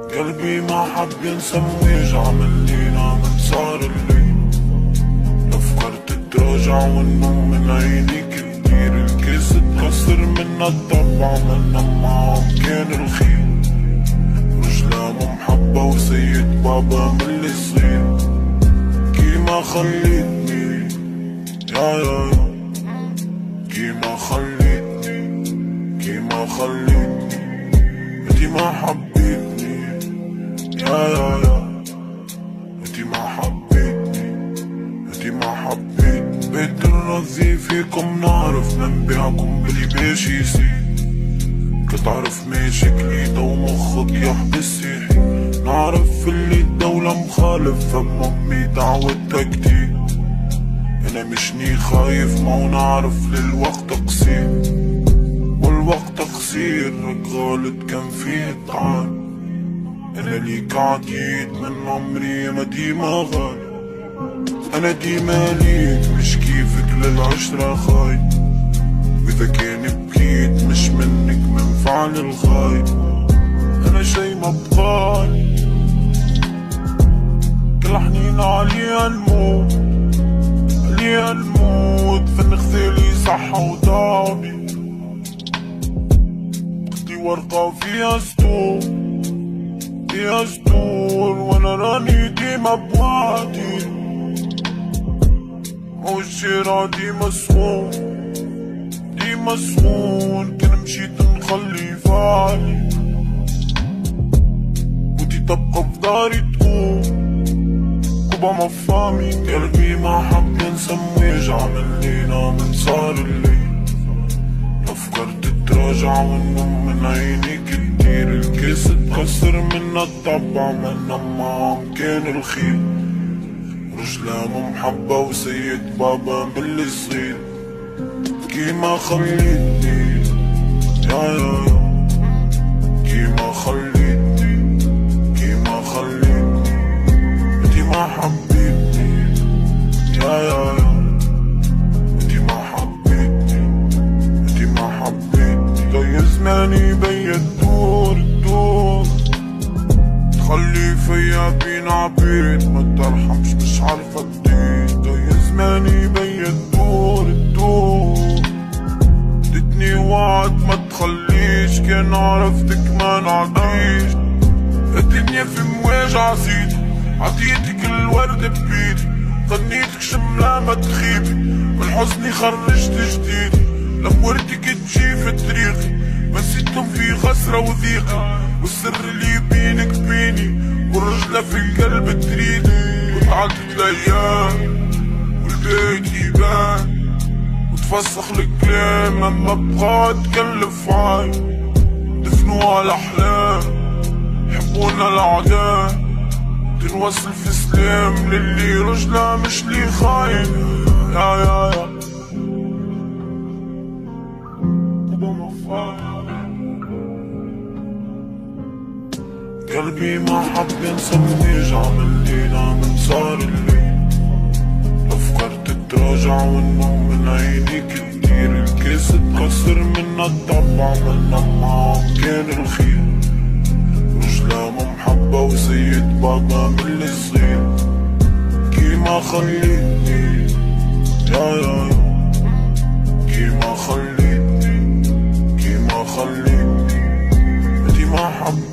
قلبي ما حب ينسى ويرجع من لينا من صار الليل. لو فكرت تراجع والنوم من عيني كتير، الكيس اتكسر منا الطبع منا معهم كان الخير. رجلامه محبة وسيد بابا من اللي صغير، كيما خليتني يا كيما خليتني كيما خليتني انتي ما حبيتني يا انتي ما حبيتني انتي ما حبيت. بيت الرزي فيكم نعرف ننبيعكم بلي باش يصير. كتعرف ماشي كليتا ومخك يحبس يحي. نعرف اللي الدولة مخالف فم امي دعوتها كتير. انا مشني خايف ما ونعرف للوقت قصير، والوقت قصير غالط كان فيه طعن. انا ليك عديت من عمري ما ديما غالي. انا ديما ليك مش كيفك للعشرة خايف. واذا كان بكيت مش منك من فعل الخايف. انا شي ما بقالي كل حنين عليها الموت، عليها الموت. فن غزالي صحة وضعبي اختي ورقة فيها سطور، فيها سطور. وانا راني ديما بوعدي والشارع ديما سخون، ديما سخون. كان مشيت نخلي فعلي وانتي تبقى في داري تقوم كوبا ما فامي. قلبي ما حب ينسى ويرجع من لينا من صار الليل. لو فكرت تراجع والنوم من عيني كتير، الكيس اتكسر منا الطبع منا معهم كان الخير. رجلامه محبة وسيد بابا من اللي صغير، كيما خليتني يا كيما خليتني كيما خليتني انتي ما حبيتني يا انتي ما حبيتني انتي ما حبيتني. ضي زماني بيا الدور تخلي فيا بين عبيد ما ترحمش مش عارفة جديد. ضي زماني بيا الدور ادتني وعد ما تخليش. كان عرفتك ما نعديش. الدنيا في مواج عزيز عطيتك الورد ببيدي. غنيتك شملة ما تخيبي من حزني خرجت جديد. لمورتك تجي في طريقي نسيتهم في خسرة وضيقي. والسر اللي بينك بيني والرجلة في القلب تريدي. وتعدت الايام والبيت يبان وتفسخ الكلام اما بقى تكلف عاي. دفنوا الاحلام حبونا الاعداء. تنوصل في سلام للي رجله مش لي خاين يا قلبي ما حب ينسى ويرجع من لينا من صار الليل. لو فكرت تراجع والنوم من عيني كتير، الكيس اتكسر منا الطبع منا معهم كان الخير. رجلامه محبة وسيد بابا من اللي صغير، كيما خليتني يا كيما خليتني كيما خليتني انتي ما حبيتني.